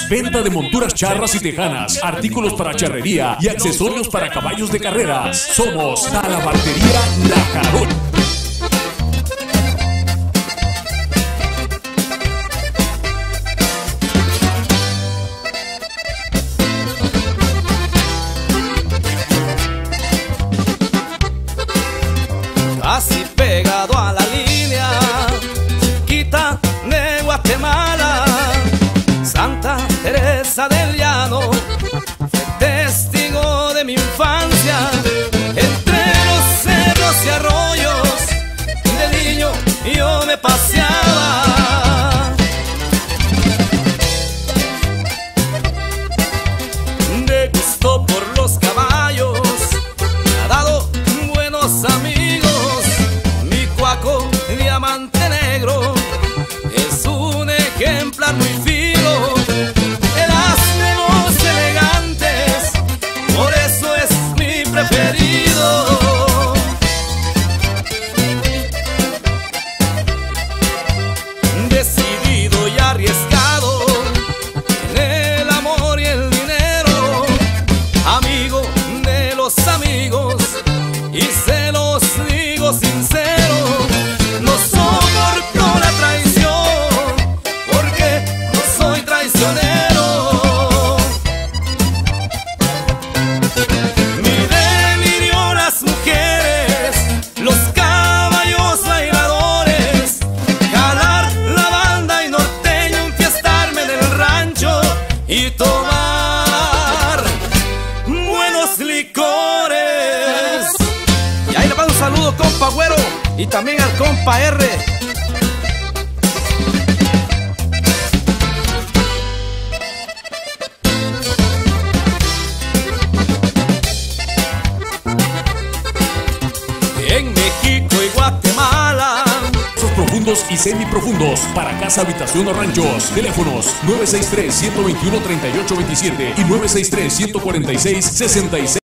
Venta de monturas charras y tejanas, artículos para charrería y accesorios para caballos de carreras. Somos Talabartería La Jarocha. Así pegado a la línea, chiquita de Guatemala, Santa Teresa del Llano, fue testigo de mi infancia. Entre los cerros y arroyos, de niño yo me paseaba. De gusto por los caballos, me ha dado buenos amigos. Diamante negro es un ejemplar muy fino, de las menos elegantes, por eso es mi preferido. Decidido y arriesgado en el amor y el dinero, amigo de los amigos, y se los digo sincero. Y tomar buenos licores. Y ahí le mando un saludo, compa Güero, y también al compa R. En México y Guatemala, profundos y semiprofundos para casa, habitación o ranchos. Teléfonos 963-121-3827 y 963-146-66.